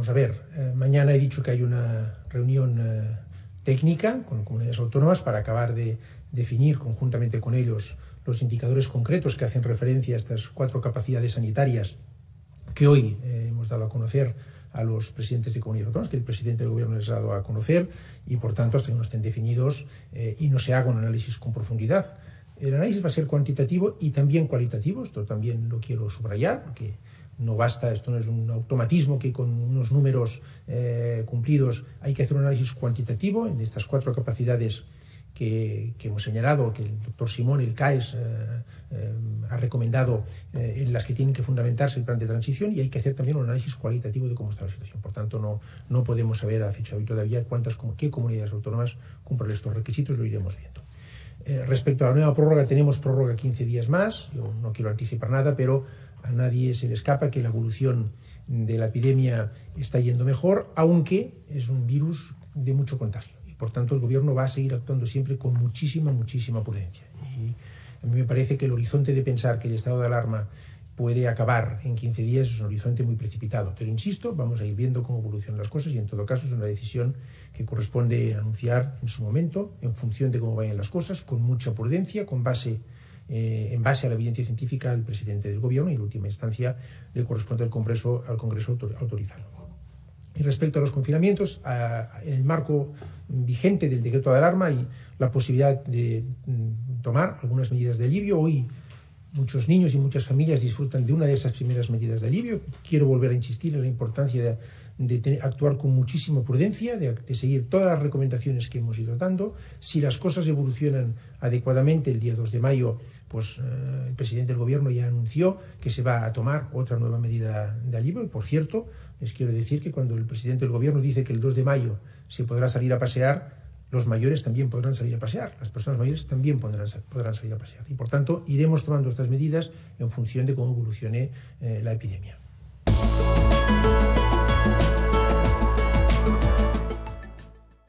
Vamos a ver, mañana he dicho que hay una reunión técnica con comunidades autónomas para acabar de definir conjuntamente con ellos los indicadores concretos que hacen referencia a estas 4 capacidades sanitarias que hoy hemos dado a conocer a los presidentes de comunidades autónomas, que el presidente del gobierno les ha dado a conocer, y por tanto hasta que no estén definidos y no se haga un análisis con profundidad. El análisis va a ser cuantitativo y también cualitativo, esto también lo quiero subrayar, porque no basta, esto no es un automatismo que con unos números cumplidos, hay que hacer un análisis cuantitativo en estas 4 capacidades que hemos señalado, que el doctor Simón, el CAES, ha recomendado, en las que tienen que fundamentarse el plan de transición, y hay que hacer también un análisis cualitativo de cómo está la situación. Por tanto, no podemos saber a fecha de hoy todavía qué comunidades autónomas cumplen estos requisitos, lo iremos viendo. Respecto a la nueva prórroga, tenemos prórroga 15 días más. Yo no quiero anticipar nada, pero a nadie se le escapa que la evolución de la epidemia está yendo mejor, aunque es un virus de mucho contagio. Por tanto, el gobierno va a seguir actuando siempre con muchísima prudencia. Y a mí me parece que el horizonte de pensar que el estado de alarma puede acabar en 15 días es un horizonte muy precipitado. Pero insisto, vamos a ir viendo cómo evolucionan las cosas y en todo caso es una decisión que corresponde anunciar en su momento, en función de cómo vayan las cosas, con mucha prudencia, en base a la evidencia científica al presidente del gobierno, y en última instancia le corresponde al Congreso autorizarlo. Y respecto a los confinamientos, en el marco vigente del decreto de alarma y la posibilidad de tomar algunas medidas de alivio, hoy muchos niños y muchas familias disfrutan de una de esas primeras medidas de alivio. Quiero volver a insistir en la importancia de actuar con muchísima prudencia, de seguir todas las recomendaciones que hemos ido dando. Si las cosas evolucionan adecuadamente, el día 2 de mayo, pues el presidente del gobierno ya anunció que se va a tomar otra nueva medida de alivio. Y por cierto, les quiero decir que cuando el presidente del gobierno dice que el 2 de mayo se podrá salir a pasear, los mayores también podrán salir a pasear, las personas mayores también podrán salir a pasear. Y por tanto, iremos tomando estas medidas en función de cómo evolucione la epidemia.